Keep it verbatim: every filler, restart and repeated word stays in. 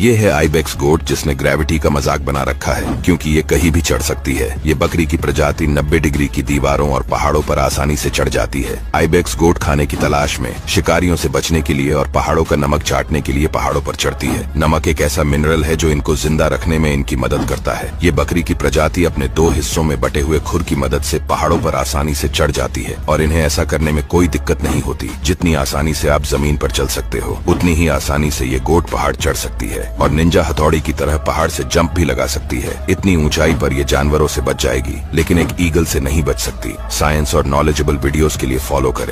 ये है आइबेक्स गोट, जिसने ग्रेविटी का मजाक बना रखा है क्योंकि ये कहीं भी चढ़ सकती है। ये बकरी की प्रजाति नब्बे डिग्री की दीवारों और पहाड़ों पर आसानी से चढ़ जाती है। आइबेक्स गोट खाने की तलाश में शिकारियों से बचने के लिए और पहाड़ों का नमक चाटने के लिए पहाड़ों पर चढ़ती है। नमक एक ऐसा मिनरल है जो इनको जिंदा रखने में इनकी मदद करता है। ये बकरी की प्रजाति अपने दो हिस्सों में बटे हुए खुर की मदद से पहाड़ों पर आसानी से चढ़ जाती है और इन्हें ऐसा करने में कोई दिक्कत नहीं होती। जितनी आसानी से आप जमीन पर चल सकते हो, उतनी ही आसानी से ये गोट पहाड़ चढ़ सकती है और निंजा हथौड़ी की तरह पहाड़ से जंप भी लगा सकती है। इतनी ऊंचाई पर ये जानवरों से बच जाएगी, लेकिन एक ईगल से नहीं बच सकती। साइंस और नॉलेजेबल वीडियोस के लिए फॉलो करें